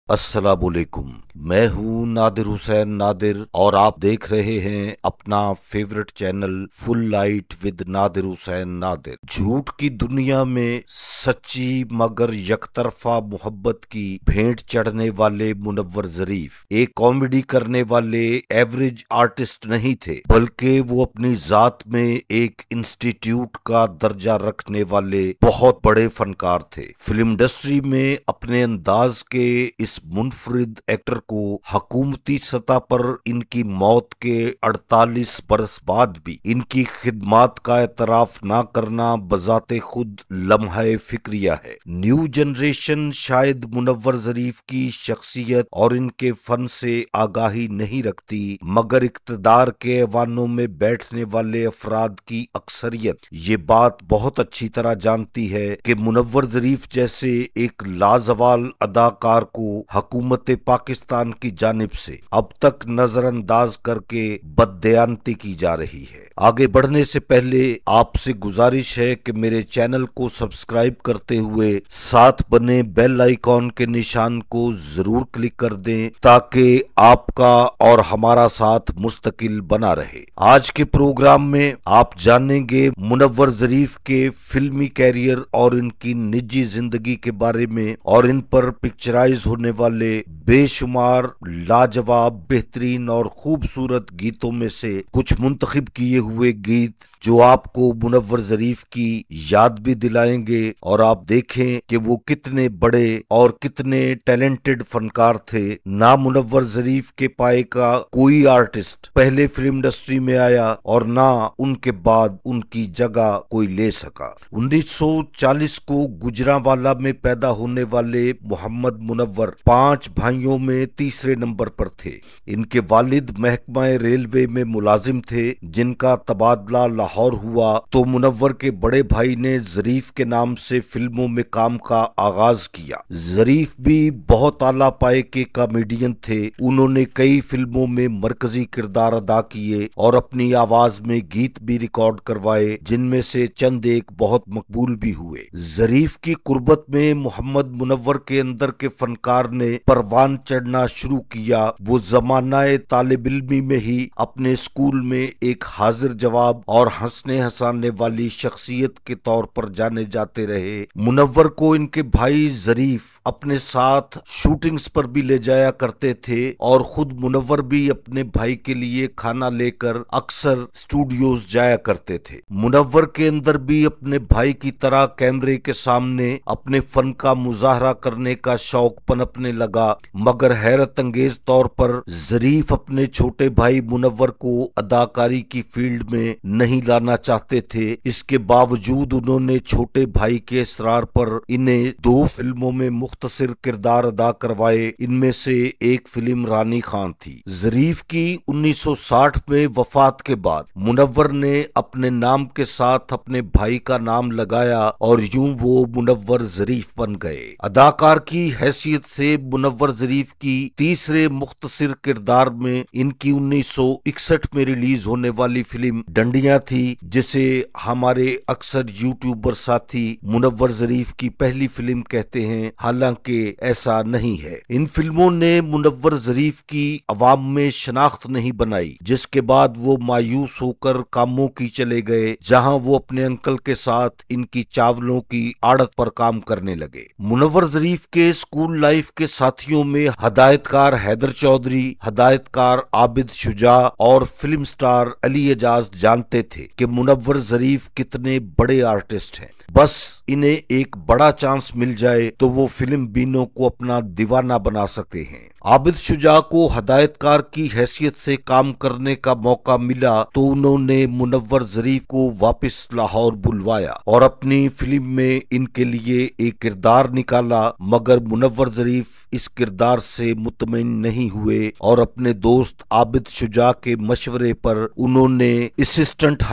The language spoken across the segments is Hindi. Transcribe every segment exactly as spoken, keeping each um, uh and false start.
अस्सलामुअलैकुम। मैं हूँ नादिर हुसैन नादिर और आप देख रहे हैं अपना favourite channel full light with Nadir Hussain Nadir. झूठ की दुनिया में सच्ची मगर यकतरफा मोहब्बत की भेंट चढ़ने वाले मुनव्वर ज़रीफ एक कॉमेडी करने वाले एवरेज आर्टिस्ट नहीं थे, बल्कि वो अपनी जात में एक इंस्टीट्यूट का दर्जा रखने वाले बहुत बड़े फनकार थे। फिल्म इंडस्ट्री में अपने अंदाज के इस मुनफरिद एक्टर को हुकूमती सतह पर इनकी मौत के अड़तालीस बरस बाद भी इनकी खिदमात का एतराफ ना करना बजाते खुद लम्हा फिक्रिया है। न्यू जनरेशन शायद मुनव्वर ज़रीफ की शख्सियत और इनके फन से आगाही नहीं रखती, मगर इक्तदार के ऐवानों में बैठने वाले अफराद की अक्सरियत ये बात बहुत अच्छी तरह जानती है कि मुनव्वर ज़रीफ जैसे एक लाजवाल अदाकार को हुकूमत पाकिस्तान की जानिब से अब तक नजरअंदाज करके बददयानती की जा रही है। आगे बढ़ने से पहले आपसे गुजारिश है कि मेरे चैनल को सब्सक्राइब करते हुए साथ बने बेल आइकॉन के निशान को जरूर क्लिक कर दें ताकि आपका और हमारा साथ मुस्तकिल बना रहे। आज के प्रोग्राम में आप जानेंगे मुनव्वर ज़रीफ के फिल्मी कैरियर और इनकी निजी जिंदगी के बारे में और इन पर पिक्चराइज होने वाले बेशुमार लाजवाब बेहतरीन और खूबसूरत गीतों में से कुछ मुंतखब किए हुए गीत जो आपको मुनव्वर ज़रीफ की याद भी दिलाएंगे और आप देखें कि वो कितने बड़े और कितने टैलेंटेड फनकार थे। ना मुनव्वर ज़रीफ के पाए का कोई आर्टिस्ट पहले फिल्म इंडस्ट्री में आया और ना उनके बाद उनकी जगह कोई ले सका। उन्नीस सौ चालीस को गुजरांवाला में पैदा होने वाले मोहम्मद मुनव्वर पांच भाइयों में तीसरे नंबर पर थे। इनके वालिद महकमा रेलवे में मुलाजिम थे, जिनका तबादला लाहौर हुआ तो मुनव्वर के बड़े भाई ने ज़रीफ के नाम से फिल्मों में काम का आगाज किया। ज़रीफ भी बहुत आला पाए के कॉमेडियन थे। उन्होंने कई फिल्मों में मरकजी किरदार अदा किए और अपनी आवाज में गीत भी रिकॉर्ड करवाए, जिनमें से चंद एक बहुत मकबूल भी हुए। ज़रीफ की कुर्बत में मोहम्मद मुनव्वर के अंदर के फनकार ने परवान चढ़ना शुरू किया। वो जमानाए तालिब इल्मी में ही अपने स्कूल में एक हाजिर जवाब और हंसने हंसाने वाली शख्सियत के तौर पर जाने जाते रहे। मुनव्वर को इनके भाई ज़रीफ अपने साथ शूटिंग्स पर भी ले जाया करते थे और खुद मुनव्वर भी अपने भाई के लिए खाना लेकर अक्सर स्टूडियोज जाया करते थे। मुनव्वर के अंदर भी अपने भाई की तरह कैमरे के सामने अपने फन का मुजाहरा करने का शौक पनपने लगा, मगर हैरत अंगेज तौर पर ज़रीफ अपने छोटे भाई मुनव्वर को अदाकारी की फील्ड में नहीं लाना चाहते थे। इसके बावजूद उन्होंने छोटे भाई के इसरार पर इन्हें दो फिल्मों में मुख्तसर किरदार अदा करवाए। इनमें से एक फिल्म रानी खान थी। ज़रीफ की उन्नीस सौ साठ में वफात के बाद मुनव्वर ने अपने नाम के साथ अपने भाई का नाम लगाया और यूं वो मुनव्वर ज़रीफ बन गए। अदाकार की हैसियत से मुनव्वर ज़रीफ की तीसरे मुख्तसर किरदार में इनकी उन्नीस सौ इकसठ में रिलीज होने वाली फिल्म डंडियां थी, जिसे हमारे अक्सर यूट्यूबर साथी मुनव्वर ज़रीफ की पहली फिल्म कहते हैं, हालांकि ऐसा नहीं है। इन फिल्मों ने मुनव्वर ज़रीफ की अवाम में शनाख्त नहीं बनाई, जिसके बाद वो मायूस होकर कामों की चले गए, जहां वो अपने अंकल के साथ इनकी चावलों की आड़त पर काम करने लगे। मुनव्वर ज़रीफ के स्कूल लाइफ के साथियों में हदायतकार हैदर चौधरी, हदायतकार आबिद शुजा और फिल्म स्टार अली एजाज जानते थे कि मुनव्वर ज़रीफ कितने बड़े आर्टिस्ट हैं। बस इन्हें एक बड़ा चांस मिल जाए तो वो फिल्म बीनों को अपना दीवाना बना सकते हैं। आबिद शुजा को हदायतकार की हैसियत से काम करने का मौका मिला तो उन्होंने मुनव्वर ज़रीफ को वापस लाहौर बुलवाया और अपनी फिल्म में इनके लिए एक किरदार निकाला, मगर मुनव्वर ज़रीफ इस किरदार से मुतमईन नहीं हुए और अपने दोस्त आबिद शुजा के मशवरे पर उन्होंने असिस्टेंट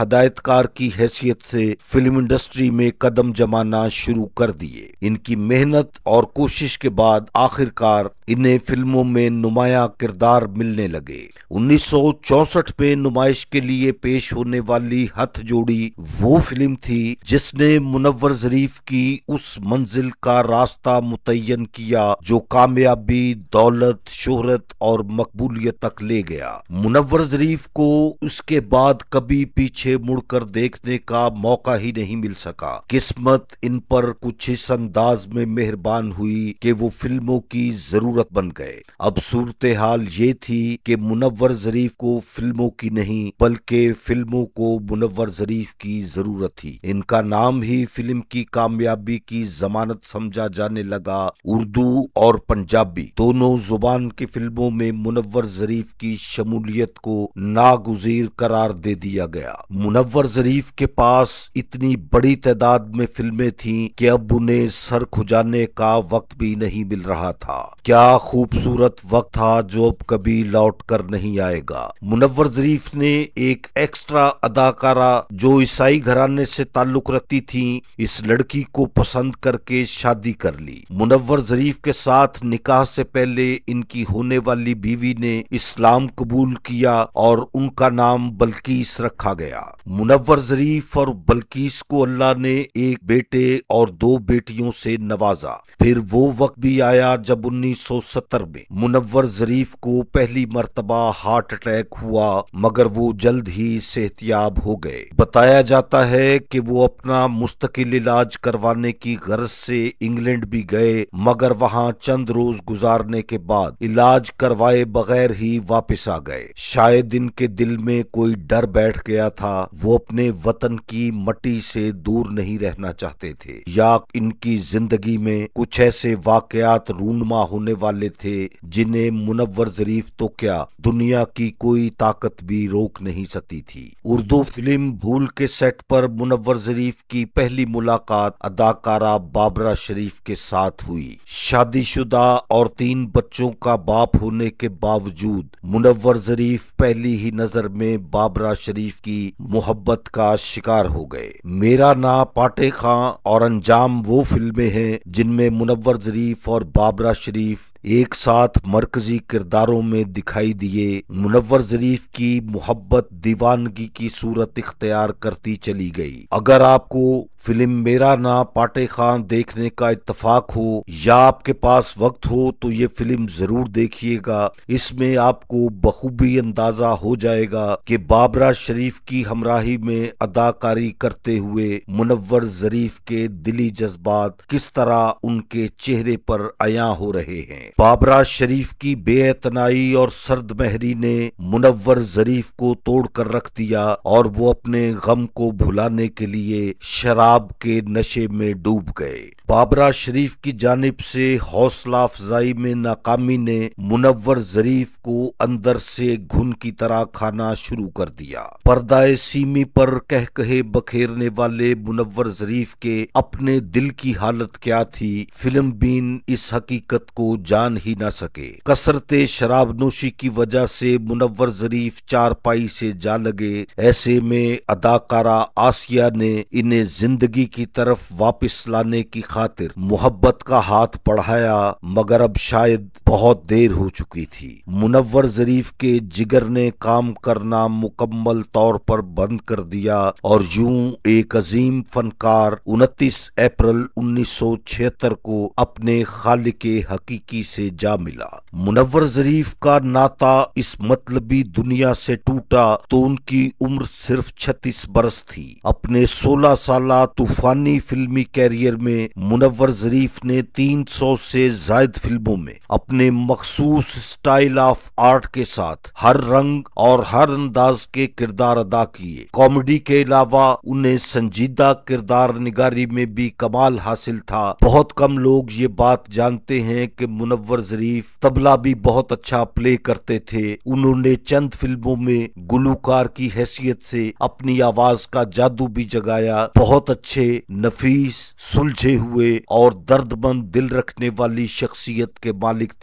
हदायतकार की हैसियत से फिल्म इंडस्ट्री में कदम जमाना शुरू कर दिए। इनकी मेहनत और कोशिश के बाद आखिरकार इन्हें फिल्मों में नुमाया किरदार मिलने लगे। उन्नीस सौ चौसठ में नुमाइश के लिए पेश होने वाली हथ जोड़ी वो फिल्म थी जिसने मुनव्वर ज़रीफ की उस मंजिल का रास्ता मुतय्यन किया जो कामयाबी, दौलत, शोहरत और मकबूलियत तक ले गया। मुनव्वर ज़रीफ को उसके बाद कभी पीछे मुड़कर देखने का मौका ही नहीं मिल सका। किस्मत इन पर कुछ इस अंदाज में मेहरबान हुई कि वो फिल्मों की जरूरत बन गए। अब सूरत हाल ये थी कि मुनव्वर ज़रीफ को फिल्मों की नहीं बल्कि फिल्मों को मुनव्वर ज़रीफ की जरूरत थी। इनका नाम ही फिल्म की कामयाबी की जमानत समझा जाने लगा। उर्दू और पंजाबी दोनों जुबान की फिल्मों में मुनव्वर ज़रीफ की शमूलियत को नागुज़ीर करार दे दिया गया। मुनव्वर ज़रीफ के पास इतनी बड़ी तादाद में फिल्में थीं कि अब उन्हें सर खुजाने का वक्त भी नहीं मिल रहा था। क्या खूबसूरत वक्त था जो अब कभी लौट कर नहीं आएगा। मुनव्वर ज़रीफ ने एक एक्स्ट्रा अदाकारा जो ईसाई घराने से ताल्लुक रखती थी, इस लड़की को पसंद करके शादी कर ली। मुनव्वर ज़रीफ के साथ निकाह से पहले इनकी होने वाली बीवी ने इस्लाम कबूल किया और उनका नाम बल्कीस रखा गया। मुनव्वर ज़रीफ और बल्कीस को अल्लाह ने एक बेटे और दो बेटियों से नवाजा। फिर वो वक्त भी आया जब उन्नीस सौ सत्तर में मुनव्वर ज़रीफ को पहली मर्तबा हार्ट अटैक हुआ, मगर वो जल्द ही सेहतियाब हो गए। बताया जाता है कि वो अपना मुस्तकिल इलाज करवाने की गर्ज से इंग्लैंड भी गए, मगर वहाँ चंद रोज गुजारने के बाद इलाज करवाए बगैर ही वापस आ गए। शायद इनके दिल में कोई डर बैठ गया था, वो अपने वतन की मट्टी से दूर नहीं रहना चाहते थे, या इनकी जिंदगी में कुछ ऐसे वाकयात रूनुमा होने वाले थे जिन्हें मुनव्वर ज़रीफ तो क्या दुनिया की कोई ताकत भी रोक नहीं सकती थी। उर्दू फिल्म भूल के सेट पर मुनव्वर ज़रीफ की पहली मुलाकात अदाकारा बाबरा शरीफ के साथ हुई। शादीशुदा और तीन बच्चों का बाप होने के बावजूद मुनव्वर ज़रीफ पहली ही नजर में बाबरा शरीफ की मोहब्बत का शिकार हो गए। मेरा ना पाटे खां और अंजाम वो फिल्में हैं जिनमें मुनव्वर ज़रीफ और बाबरा शरीफ एक साथ मरकजी किरदारों में दिखाई दिए। मुनव्वर ज़रीफ की मोहब्बत दीवानगी की सूरत इख्तियार करती चली गई। अगर आपको फिल्म मेरा ना पाटे खां देखने का इत्तफाक हो या आपके पास वक्त हो तो ये फिल्म जरूर देखिएगा। इसमें आपको बखूबी अंदाजा हो जाएगा कि बाबरा शरीफ की हमराही में अदाकारी करते हुए मुनव्वर ज़रीफ के दिली जज्बात किस तरह उनके चेहरे पर अया हो रहे हैं। बाबरा शरीफ की बेअतनाई और सर्द महरी ने मुनव्वर ज़रीफ को तोड़ कर रख दिया और वो अपने गम को भुलाने के लिए शराब के नशे में डूब गए। बाबरा शरीफ की जानिब से हौसला अफजाई में नाकामी ने मुनव्वर ज़रीफ को अंदर से घुन की तरह खाना शुरू कर दिया। पर्दाए सीमी पर कह कहे बखेरने वाले मुनव्वर ज़रीफ के अपने दिल की हालत क्या थी, फिल्म बीन इस हकीकत को जान ही ना सके। कसरते शराब नोशी की वजह से मुनव्वर ज़रीफ चारपाई से जा लगे। ऐसे में अदाकारा आसिया ने इन्हें जिंदगी की तरफ वापस लाने की खातिर मोहब्बत का हाथ बढ़ाया, मगर अब शायद बहुत देर हो चुकी थी। मुनव्वर ज़रीफ के जिगर ने काम करना मुकम्मल तौर पर बंद कर दिया और यूं एक अजीम फनकार उनतीस अप्रैल उन्नीस सौ छिहत्तर को अपने खालिके हकीकी से जा मिला। मुनव्वर ज़रीफ का नाता इस मतलबी दुनिया से टूटा तो उनकी उम्र सिर्फ छत्तीस बरस थी। अपने सोलह साला तूफानी फिल्मी कैरियर में मुनव्वर ज़रीफ ने तीन सौ से जायद फिल्मों में अपने मखसूस स्टाइल ऑफ आर्ट के साथ हर रंग और हर अंदाज के किरदार अदा किए। कॉमेडी के अलावा उन्हें संजीदा किरदार निगारी में भी कमाल हासिल था। बहुत कम लोग ये बात जानते हैं कि मुनव्वर ज़रीफ तबला भी बहुत अच्छा प्ले करते थे। उन्होंने चंद फिल्मों में गुलूकार की हैसियत से अपनी आवाज का जादू भी जगाया। बहुत अच्छे, नफीस, सुलझे हुए और दर्दमंद दिल रखने वाली शख्सियत के मालिक थे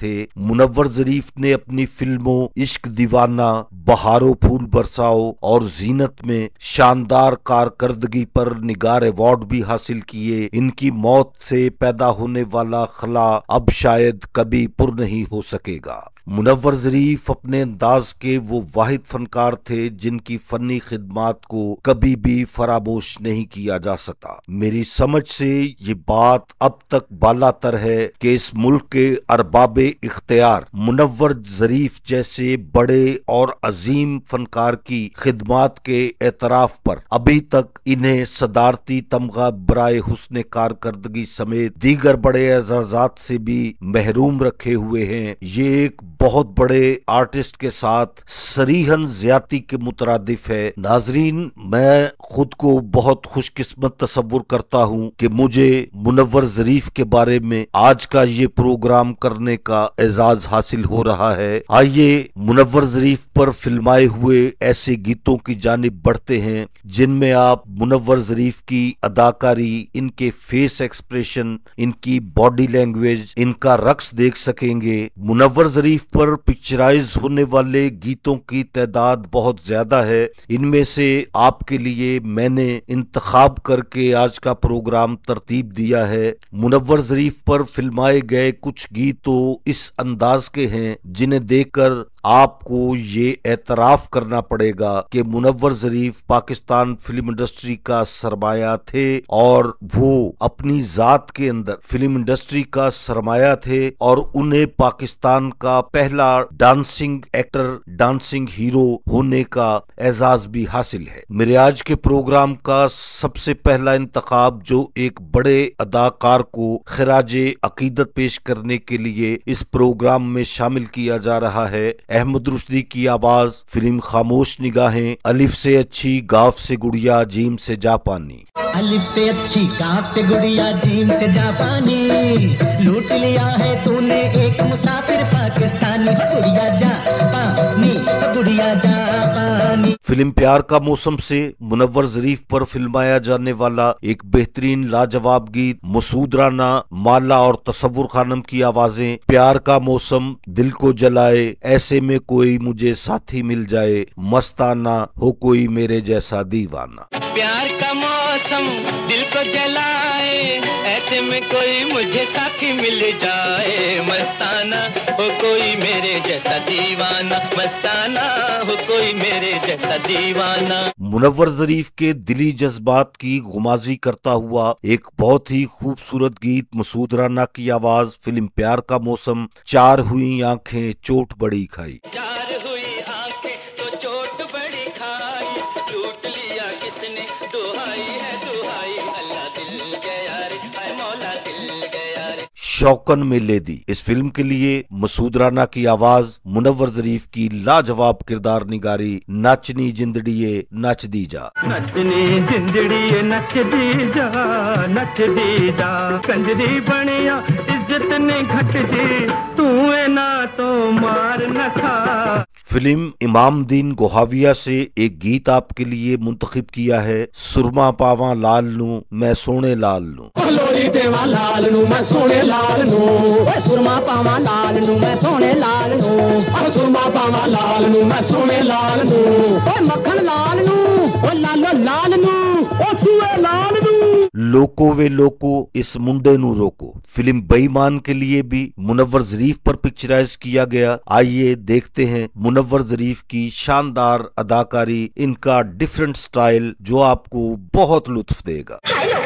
थे। मुनव्वर ज़रीफ ने अपनी फिल्मों इश्क दीवाना, बहारो फूल बरसाओ और जीनत में शानदार कारकर्दगी पर निगार अवार्ड भी हासिल किए। इनकी मौत से पैदा होने वाला खला अब शायद कभी पुर नहीं हो सकेगा। मुनव्वर ज़रीफ अपने अंदाज के वो वाहिद फनकार थे जिनकी फनी खिदमात को कभी भी फरामोश नहीं किया जा सकता। मेरी समझ से ये बात अब तक बालातर है कि इस मुल्क के अरबाबे इख्तियार मुनव्वर ज़रीफ जैसे बड़े और अजीम फनकार की खिदमात के एतराफ पर अभी तक इन्हें सदारती तमगा बराए हुस्न कारकर्दगी समेत दीगर बड़े एजाजात से भी महरूम रखे हुए हैं। ये एक बहुत बड़े आर्टिस्ट के साथ सरीहन ज्यादती के मुतरादिफ है। नाजरीन, मैं खुद को बहुत खुशकिस्मत तस्वुर करता हूँ कि मुझे मुनव्वर ज़रीफ के बारे में आज का ये प्रोग्राम करने का एजाज हासिल हो रहा है। आइए मुनव्वर ज़रीफ पर फिल्माए हुए ऐसे गीतों की जानिब बढ़ते हैं जिनमें आप मुनव्वर ज़रीफ की अदाकारी, इनके फेस एक्सप्रेशन, इनकी बॉडी लैंग्वेज, इनका रक्स देख सकेंगे। मुनव्वर ज़रीफ पर पिक्चराइज होने वाले गीतों की तादाद बहुत ज्यादा है। इनमें से आपके लिए मैंने इंतखाब करके आज का प्रोग्राम तरतीब दिया है। मुनव्वर ज़रीफ पर फिल्माए गए कुछ गीत तो इस अंदाज के हैं जिन्हें देखकर आपको ये एतराफ करना पड़ेगा कि मुनव्वर ज़रीफ पाकिस्तान फिल्म इंडस्ट्री का सरमाया थे और वो अपनी जात के अंदर फिल्म इंडस्ट्री का सरमाया थे और उन्हें पाकिस्तान का पहला डांसिंग एक्टर, डांसिंग हीरो होने का एजाज भी हासिल है। मेरे आज के प्रोग्राम का सबसे पहला इंतखाब जो एक बड़े अदाकार को खिराजे अकीदत पेश करने के लिए इस प्रोग्राम में शामिल किया जा रहा है। अहमद रुश्दी की आवाज, फिल्म खामोश निगाहें। अलिफ से अच्छी गाफ से गुड़िया, जीम से जापानी। अलिफ से अच्छी गाफ से गुड़िया, जीम से जापानी। लूट लिया है तूने एक मुसाफिर पाकिस्तानी। गुड़िया जापानी, गुड़िया जापानी। फिल्म प्यार का मौसम से मुनव्वर ज़रीफ पर फिल्माया जाने वाला एक बेहतरीन लाजवाब गीत मसूद राना, माला और तसव्वुर खानम की आवाजें। प्यार का मौसम दिल को जलाए, ऐसे में कोई मुझे साथी मिल जाए, मस्ताना हो कोई मेरे जैसा दीवाना। प्यार का मौसम दिल को जलाए, ऐसे में कोई मुझे साथी मिल जाए, मस्ताना हो कोई मेरे जैसा दीवाना, मस्ताना हो कोई मेरे जैसा दीवाना। मुनव्वर ज़रीफ के दिली जज्बात की गुमाजी करता हुआ एक बहुत ही खूबसूरत गीत मसूद राना की आवाज, फिल्म प्यार का मौसम। चार हुई आंखें चोट बड़ी खाई, चार हुई आंखें तो चोट बड़ी खाई, लूट लिया किसने दुहाई है दुहाई, अल्लाह दिल गया रे, हाय मौला दिल गया रे। शौकन में ले दी, इस फिल्म के लिए मसूद राना की आवाज, मुनव्वर ज़रीफ की लाजवाब किरदार निगारी। नचनी जिंदड़िए नच दी जा, नचनी जिंदड़िए नच दी जा, नच दी जा, कंजरी बनिया इज्जत ने घट जी, तू ना तो मार न खा। फिल्म इमाम दीन गोहाविया से एक गीत आपके लिए मुंतखब किया है, सुरमा पावा लाल नू मैं सोने लाल नू। लोरी देवा लाल नू मैं सोने लाल नू, सुरमा पावा लाल नू मैं सोने लाल नू, सुरमा पावा लाल नू मैं सोने लाल नू, मक्खन लाल नू, लालो लाल नू, ओ सुए लाल नू। लोको वे लोको इस मुंडे नू रोको, फिल्म बेईमान के लिए भी मुनव्वर ज़रीफ पर पिक्चराइज किया गया। आइए देखते हैं मुनव्वर ज़रीफ की शानदार अदाकारी, इनका डिफरेंट स्टाइल जो आपको बहुत लुत्फ देगा।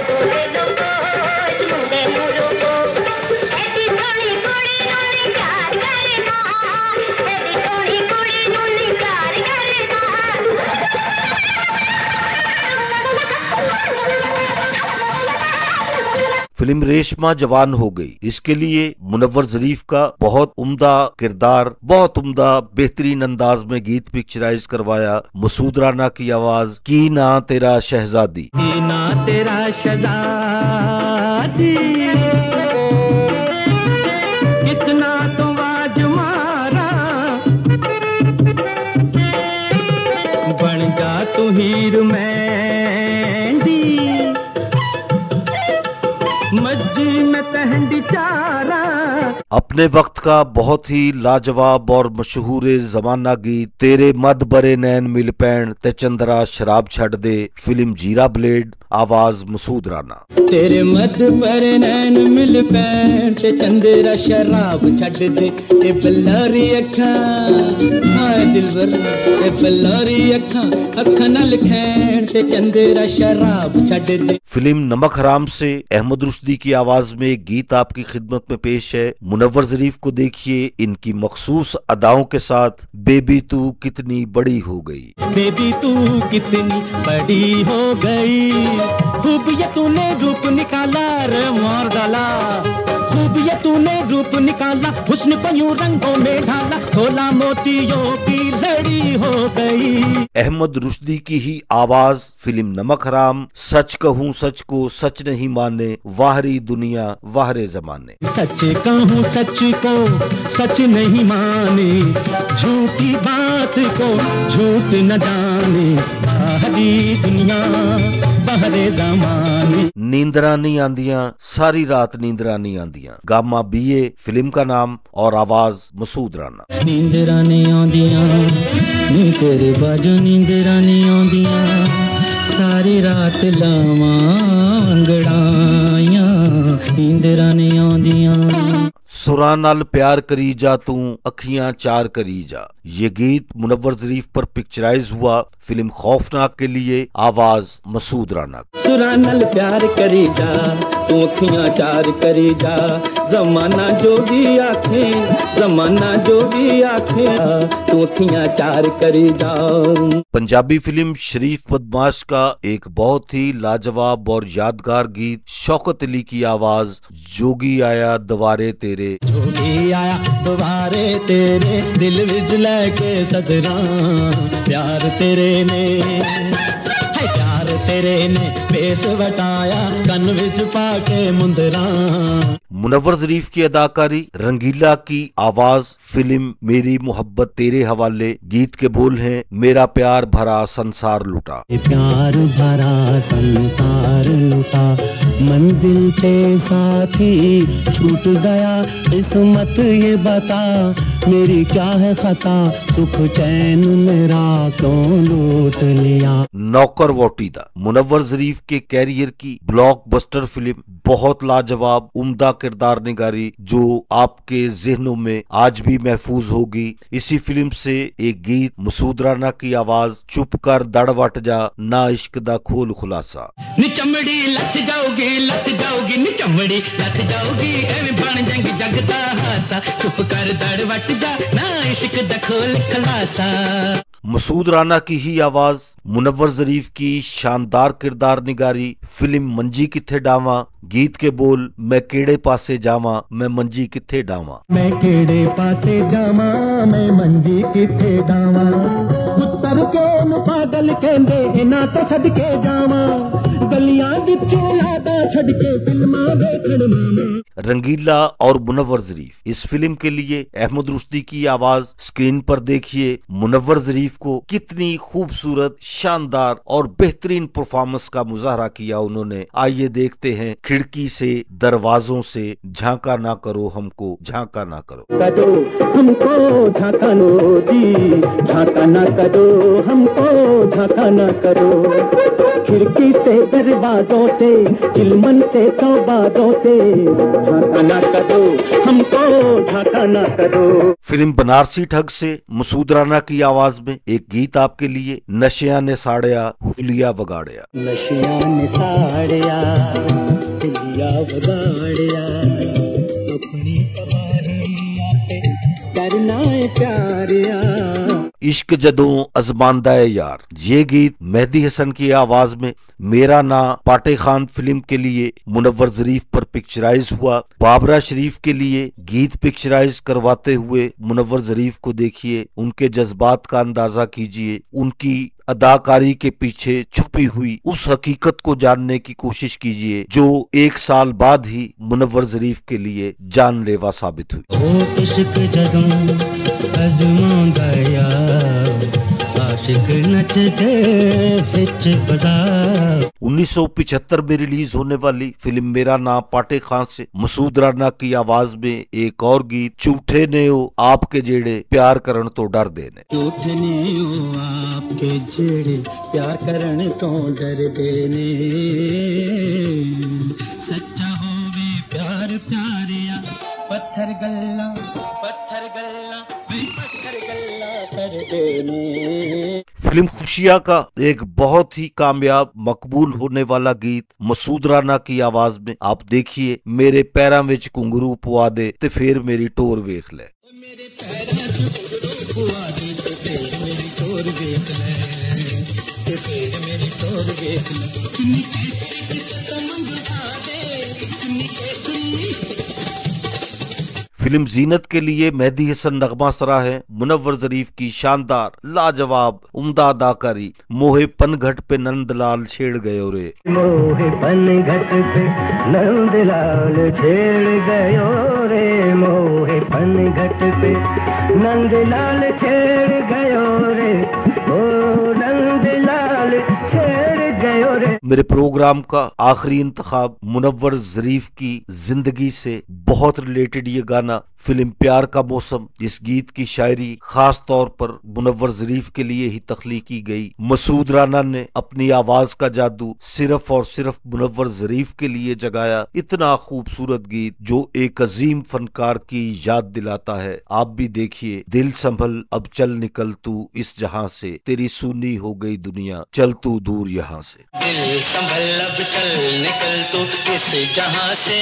फिल्म रेशमा जवान हो गई, इसके लिए मुनव्वर ज़रीफ का बहुत उम्दा किरदार, बहुत उम्दा बेहतरीन अंदाज में गीत पिक्चराइज करवाया। मसूद राना की आवाज, की ना तेरा शहजादी, की ना तेरा शहजादी, कितना तो वाज मारा, बन जा तू हीर मेहंदी, मज्जी में पहंदी चारा। अपने वक्त का बहुत ही लाजवाब और मशहूर जमाना गीत तेरे मद बरे नैन मिल पैण ते चंद्रा शराब छड़ दे, फिल्म जीरा ब्लेड, आवाज मसूद राना। तेरे मद बरे नैन मिल पैण ते चंद्रा शराब छड़ दे, ते बल्लारी अखां हाय दिलबर, ते बल्लारी अखां अखां नाल खैण ते चंद्रा शराब छड़ दे। फिल्म नमक हराम से अहमद रुश्दी की आवाज में गीत आपकी खिदमत में पेश है। मुनव्वर ज़रीफ को देखिए इनकी मखसूस अदाओं के साथ, बेबी तू कितनी बड़ी हो गई। बेबी तू कितनी बड़ी हो गई, खूब ये तूने रूप निकाला रे मार डाला, खूब ये तूने रूप निकाला, हुस्न को यूं रंगों में ढाला, सोलह मोतियों की लड़ी हो गई। अहमद रुश्दी की ही आवाज, फिल्म नमक हराम। सच कहूँ सच को सच नहीं माने, वाहरी दुनिया वाहरे जमाने। सच कहूँ सच को सच नहीं माने, झूठी बात को झूठ न जाने, वाहरी दुनिया वाहरे जमाने। नींदरा नहीं आंदियां, सारी रात नींदरा नहीं आंदियां, गामा बीए फिल्म का नाम और आवाज मसूद राना। नींदरा नहीं आंदियां नी तेरे बाजो, नींदरा नहीं आंदियां सारी रात लावां अंगड़ाइयां, नींदरा नहीं आंदियां। सुरां नाल प्यार करी जा तू अखियां चार करी जा, ये गीत मुनव्वर ज़रीफ पर पिक्चराइज हुआ फिल्म खौफनाक के लिए, आवाज मसूद राना। सुरां नाल प्यार करी जा तू अखियां चार करी जा, जमाना जो भी आखे, जमाना जो भी आखे, तू अखियां चार करी जा। पंजाबी फिल्म शरीफ बदमाश का एक बहुत ही लाजवाब और यादगार गीत, शौकत अली की आवाज, जोगी आया दोबारे तेरे। जोगी आया दोबारे तेरे, दिल विच लैके सदरा, प्यार तेरे ने है, प्यार तेरे ने बेस वटाया, कन विच पाके मुंदरा। मुनव्वर ज़रीफ की अदाकारी, रंगीला की आवाज, फिल्म मेरी मोहब्बत तेरे हवाले। गीत के बोल हैं, मेरा प्यार भरा संसार लुटा। प्यार भरा संसार लुटा, मंजिल पे साथी छूट गया, किस्मत ये बता मेरी क्या है खता, सुख चैन मेरा क्यों लूट लिया। नौकर वोटीदा, मुनव्वर ज़रीफ के कैरियर की ब्लॉकबस्टर फिल्म, बहुत लाजवाब उम्दा किरदार निगारी जो आपके जहनों में आज भी महफूज होगी। इसी फिल्म से एक गीत, मसूद राना की आवाज, चुप कर दड़ वट जा, ना इश्क दा खोल खुलासा। निचमड़ी लथ जाओगी लथ जाओगी, निचमड़ी लथ जाओगी, एवें बन जंग जगता हासा, चुप कर दड़ वट जा, ना इश्क दा खोल खुलासा। मसूद राना की ही आवाज, मुनव्वर ज़रीफ की शानदार किरदार निगारी, फिल्म मंजी किथे डावा। गीत के बोल, मैं केड़े पासे जावा, मैं मंजी किथे डावा। मैं केड़े पासे जावा, मैं मंजी किथे डावा, पुत्तर के नु पागल कहंदे इना तो सदके जावा, गलियां विचों यादां छड़ के फिल्मां वेखण मामा। रंगीला और मुनव्वर ज़रीफ, इस फिल्म के लिए अहमद रुश्दी की आवाज। स्क्रीन पर देखिए मुनव्वर ज़रीफ को कितनी खूबसूरत, शानदार और बेहतरीन परफॉर्मेंस का मुजाहरा किया उन्होंने। आइए देखते हैं, खिड़की से दरवाजों से झांका ना करो हमको, झांका ना करो करो हमको, झांका नो जी, झांका ना करो हमको, झांका ना करो, खिड़की से दरवाजों से, चिलमन से तौबादों से, झांका ना करो हमको, झांका ना करो। फिल्म बनारसी ठग से मसूद राना की आवाज में एक गीत आपके लिए, नशिया ने साड़िया हुलिया वगाड़िया। नशिया ने साड़िया हुलिया वगाड़िया, अपनी तबाही पे करना है प्यारिया। इश्क जदों अजमानदा है यार, ये गीत मेहदी हसन की आवाज में मेरा ना पाटे खान फिल्म के लिए मुनव्वर ज़रीफ पर पिक्चराइज हुआ। बाबरा शरीफ के लिए गीत पिक्चराइज करवाते हुए मुनव्वर ज़रीफ को देखिए, उनके जज्बात का अंदाजा कीजिए, उनकी अदाकारी के पीछे छुपी हुई उस हकीकत को जानने की कोशिश कीजिए जो एक साल बाद ही मुनव्वर ज़रीफ के लिए जानलेवा साबित हुई। ओ इश्क जदों अजमांदा यार, आशिक नचदे बिच बाजार। उन्नीस सौ पिछहत्तर में रिलीज होने वाली फिल्म मेरा नाम पाटे खां से मसूद राना की आवाज में एक और गीत झूठे ने ओ आपके जेड़े प्यार करण तो डर देने। झूठे ने ओ आपके जेड़े प्यार करण तो डर देने, सच्चा होवे प्यार प्यारिया पत्थर गल्ला पत्थर गल्ला पत्थर गल्ला कर देने। फिल्म खुशियां का एक बहुत ही कामयाब मकबूल होने वाला गीत मसूद राना की आवाज में आप देखिए मेरे पैरां विच घुंघरू पुआ दे ते फिर मेरी टोर वेख ले। मेरे पैरां च घुंघरू पुआ दे ते फिर मेरी टोर वेख ले, ते फिर मेरी टोर वेख ले। किन्नी कैसी किस्मत मंगवा दे, किन्नी कैसी। फिल्म जीनत के लिए मेहदी हसन नगमा सरा है मुनव्वर ज़रीफ की शानदार लाजवाब उम्दा अदाकारी। मोहे पनघट पे नंदलाल छेड़ गयो रे, मोहे पनघट पे नंदलाल छेड़ गयो रे, मोहे पनघट पे नंदलाल छेड़ गयो रे, ओ नंदलाल छेड़ गयो रे। मेरे प्रोग्राम का आखिरी इंतखाब मुनव्वर ज़रीफ की जिंदगी से बहुत रिलेटेड ये गाना फिल्म प्यार का मौसम, इस गीत की शायरी खास तौर पर मुनव्वर ज़रीफ के लिए ही तख्लीक की गई। मसूद राना ने अपनी आवाज का जादू सिर्फ और सिर्फ मुनव्वर ज़रीफ के लिए जगाया। इतना खूबसूरत गीत जो एक अजीम फनकार की याद दिलाता है। आप भी देखिए, दिल संभल अब चल निकल तू इस जहां से, तेरी सुनी हो गई दुनिया चल तू दूर यहाँ से। दिल संभल अब चल निकल तू इस जहां से,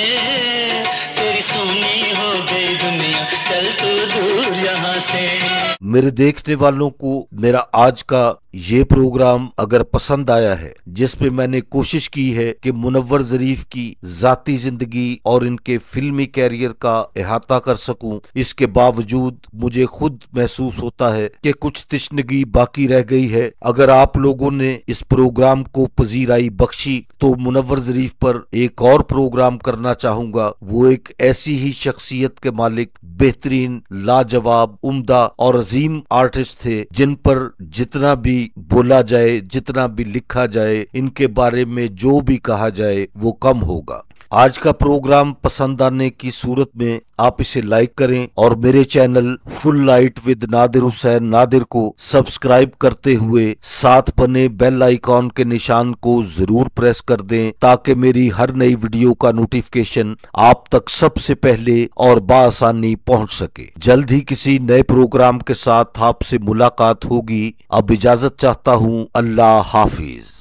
तेरी सुनी हो गई दुनिया चल तू दूर यहाँ से। मेरे देखने वालों को मेरा आज का ये प्रोग्राम अगर पसंद आया है, जिसपे मैंने कोशिश की है कि मुनव्वर ज़रीफ की जाती जिंदगी और इनके फिल्मी कैरियर का अहाता कर सकूं, इसके बावजूद मुझे खुद महसूस होता है कि कुछ तिश्नगी बाकी रह गई है। अगर आप लोगों ने इस प्रोग्राम को पजीराई बख्शी तो मुनव्वर ज़रीफ पर एक और प्रोग्राम करना चाहूंगा। वो एक ऐसी ही शख्सियत के मालिक, बेहतरीन, लाजवाब, उम्दा और अजीम आर्टिस्ट थे जिन पर जितना भी बोला जाए, जितना भी लिखा जाए, इनके बारे में जो भी कहा जाए वो कम होगा। आज का प्रोग्राम पसंद आने की सूरत में आप इसे लाइक करें और मेरे channel full light with Nadir Hussain Nadir को सब्सक्राइब करते हुए साथ बने बेल आइकॉन के निशान को जरूर प्रेस कर दें, ताकि मेरी हर नई वीडियो का नोटिफिकेशन आप तक सबसे पहले और बासानी पहुंच सके। जल्द ही किसी नए प्रोग्राम के साथ आपसे मुलाकात होगी। अब इजाजत चाहता हूं। अल्लाह हाफिज।